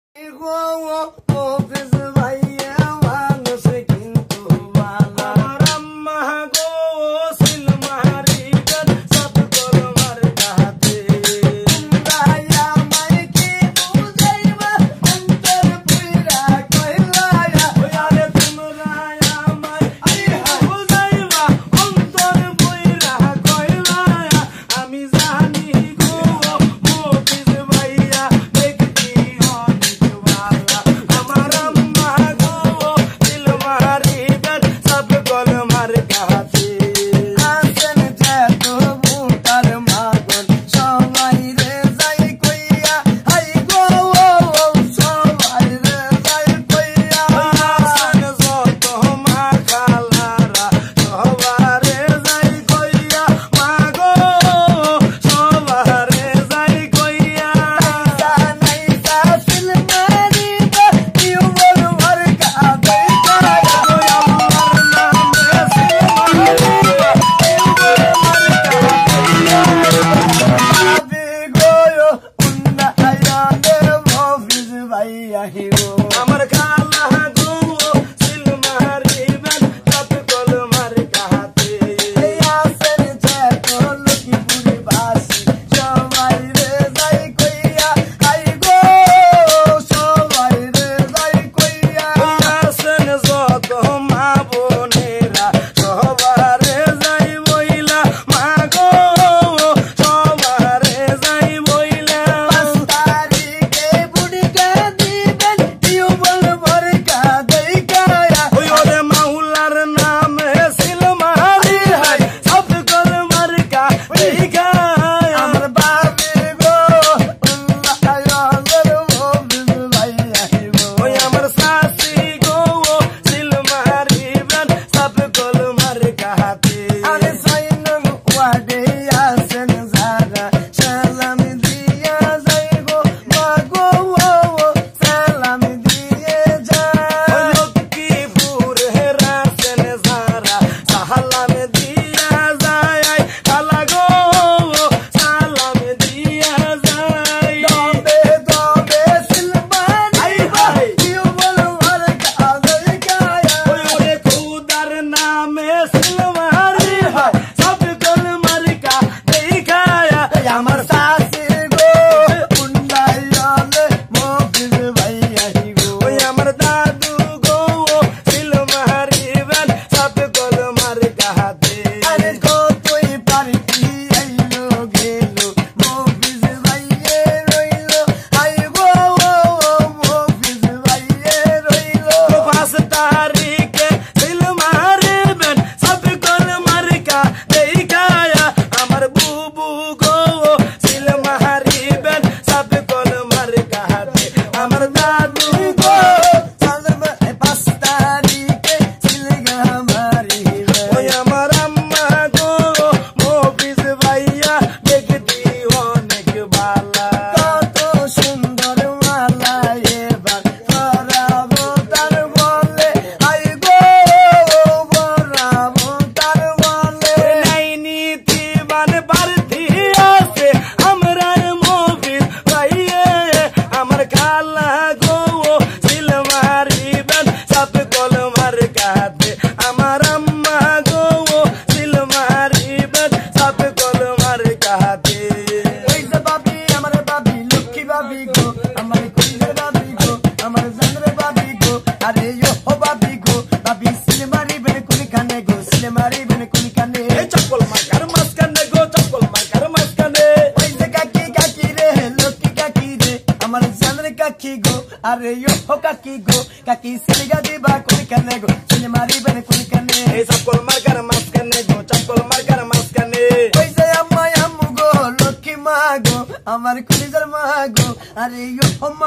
Are yo kakigo kaki siliga diba kunikane go sine mari bene kunikane e sapkol markar maskane go chapkol markar maskane paisa amma yamugo lokki mago amar kulijar mago are yo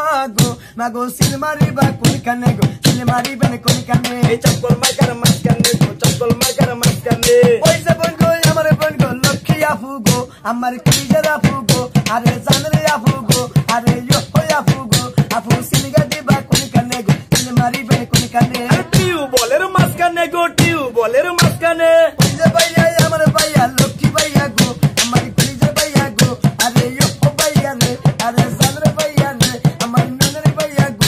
mago sine mari ba kunikane go sine mari bene kunikane e chapkol markar maskane go chapkol markar maskane paisa bongo amar bongo lokki afugo amar kulijar afugo are zanre afugo are yo afu siliga diba kunikane go sine mari bene kunikane tiu boler maskane go tiu boler maskane paisa bhaiya amar bhaiya lokki bhaiya go amar kulijar bhaiya go are yo bhaiya re are zanre bhaiya re amar nonre bhaiya go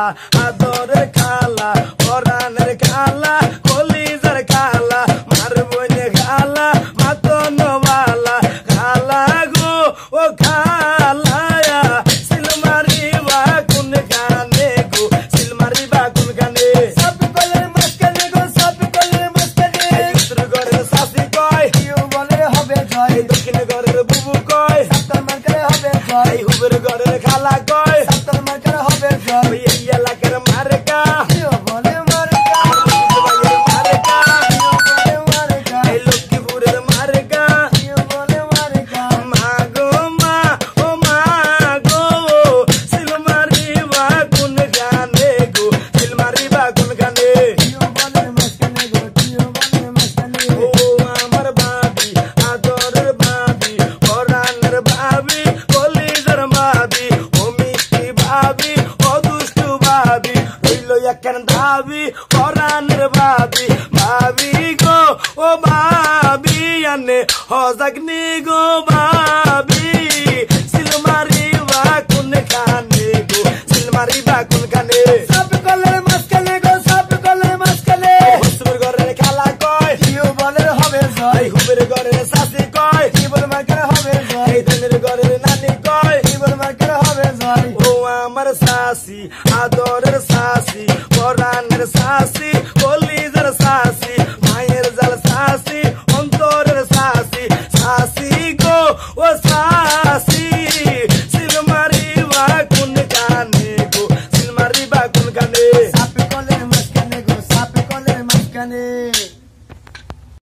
আদরের খালা পরানের খালা কলিজার খালা মার বইনে খালা মাতন বালা খালা গো ও খালা সিলমারি বা কোন গানে গো সিলমারি বা কোন গানে সব কলের মাঝখানে গো সব কলের মাঝখানে উত্তর ঘরের শাসি কয় কেউ বলে হবে জয় দক্ষিণ ঘরের বুবু কয় সপ্তর মার্কারে হবে জয় এই হুবের ঘরের খালা কয় সপ্তর মার্কারে হবে জয় ওই এই এলাকার মার্কা কেউ বলে মার্কা মার্কা কেউ বলে মার্কা এই লক্ষ্মীপুরের মার্কা কেউ বলে মার্কা মাগো মা ও মাগো সিলমারি বা কোন গানে গো সিলমারি বা কোন গানে কেউ বলে মাঝখানে গো কেউ বলে মাঝখানে ও আমার ভাবি আদরের ভাবি পরানের ভাবি কলিজার ভাবি ও মিষ্টি ভাবি ও দুষ্টু ভাবি রইল একখান ভাবি পরানের ভাবি ভাবি গো ও ভাবি আনে হজাগনি গো ভাবি সিলমারি বা কোন গানে গো সিলমারি বা কোন গানে সব কলের মাঝখানে গো সব কলের মাঝখানে হুসুর ঘরের খালা কয় কেউ বলে হবে জয় এই হুবের ঘরের শাসি কয় কেউ বলে মার্কারে হবে জয় এই ধনের ঘরের নানি কয় কেউ বলে মার্কারে হবে জয় ও আমার শাসি আদরের শাসি পরানের শাসি কলিজার শাসি মায়ের জাল শাসি অন্তরের শাসি শাসি গো ও শাসি